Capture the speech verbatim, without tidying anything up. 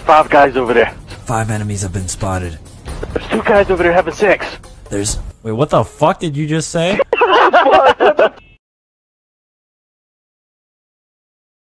five guys over there. Five enemies have been spotted. There's two guys over there having sex. There's... Wait, what the fuck did you just say?